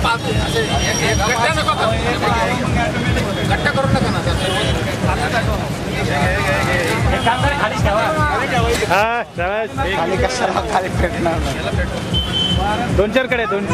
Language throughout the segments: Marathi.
खाली कशाला खाली भेटणार दोन चार कडे दोन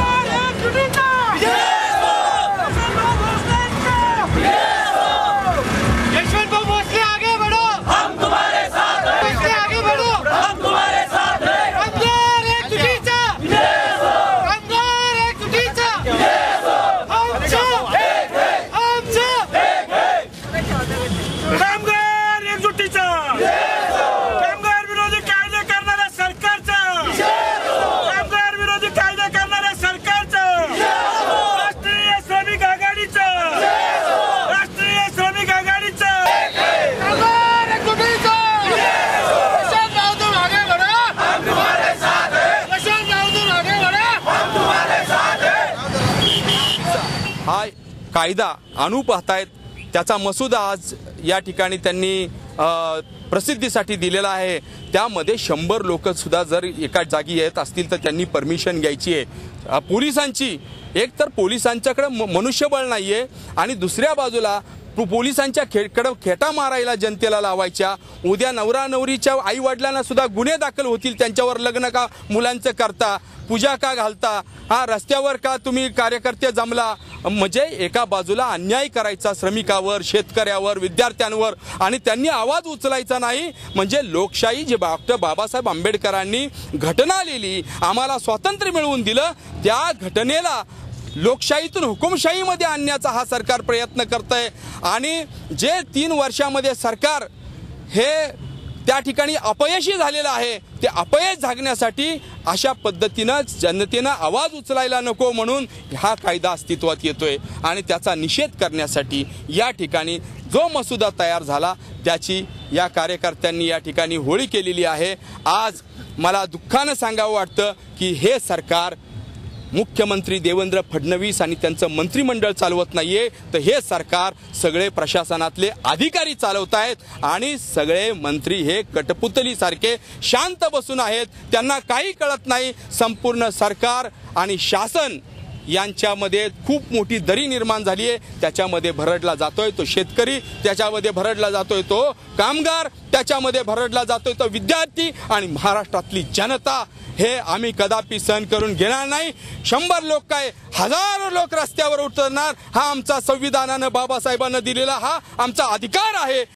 हा कायदा आणू पाहतायत त्याचा मसुदा आज या ठिकाणी त्यांनी प्रसिद्धीसाठी दिलेला आहे। त्यामध्ये 100 लोक सुद्धा जर एका जागी येत असतील तर त्यांनी परमिशन घ्यायची आहे पोलिसांची। एक तर पोलिसांच्याकडे मनुष्यबळ नाहीये आणि दुसऱ्या बाजूला पोलिसांच्या खेटा मारायला जनतेला लावायच्या। उद्या नवरा नवरीच्या आई वडिलांना सुद्धा गुन्हे दाखल होतील त्यांच्यावर। लग्न का मुलांचं करता, पूजा का घालता, हा रस्त्यावर का तुम्ही कार्यकर्ते जमला, म्हणजे एका बाजूला अन्याय करायचा श्रमिकावर, शेतकऱ्यावर, विद्यार्थ्यांवर आणि त्यांनी आवाज उचलायचा नाही। म्हणजे लोकशाही जे डॉक्टर बाबासाहेब आंबेडकरांनी घटना लिहिली, आम्हाला स्वातंत्र्य मिळवून दिलं, त्या घटनेला लोकशाहीतून हुकुमशाहीमध्ये आणण्याचा हा सरकार प्रयत्न करतंय। आणि जे 3 वर्षामध्ये सरकार हे त्या ठिकाणी अपयशी झालेलं आहे, ते अपयश झागण्यासाठी अशा पद्धतीनं जनतेनं आवाज उचलायला नको म्हणून हा कायदा अस्तित्वात येतोय। आणि त्याचा निषेध करण्यासाठी या ठिकाणी जो मसुदा तयार झाला त्याची या कार्यकर्त्यांनी या ठिकाणी होळी केलेली आहे। आज मला दुःखानं सांगावं वाटतं की हे सरकार मुख्यमंत्री देवेंद्र फडणवीस आणि त्यांचं मंत्रिमंडळ चालवत नाहीये, तर हे सरकार सगळे प्रशासनातले अधिकारी चालवत आहेत आणि सगळे मंत्री हे कठपुतलीसारखे शांत बसून आहेत, त्यांना काही कळत नाही। संपूर्ण सरकार आणि शासन यांच्यामध्ये खूप मोठी दरी निर्माण झाली आहे। त्याच्यामध्ये भरडला जातोय तो शेतकरी, त्याच्यामध्ये भरडला जातोय तो कामगार, त्याच्यामध्ये भरडला जातोय तो विद्यार्थी आणि महाराष्ट्रातली जनता। हे आम्ही कदापि सहन करून घेणार नाही। 100 लोक काय, हजारो लोक रस्त्यावर उतरणार, हा आमचा संविधानानं बाबासाहेबांना दिलेला हा आमचा अधिकार आहे।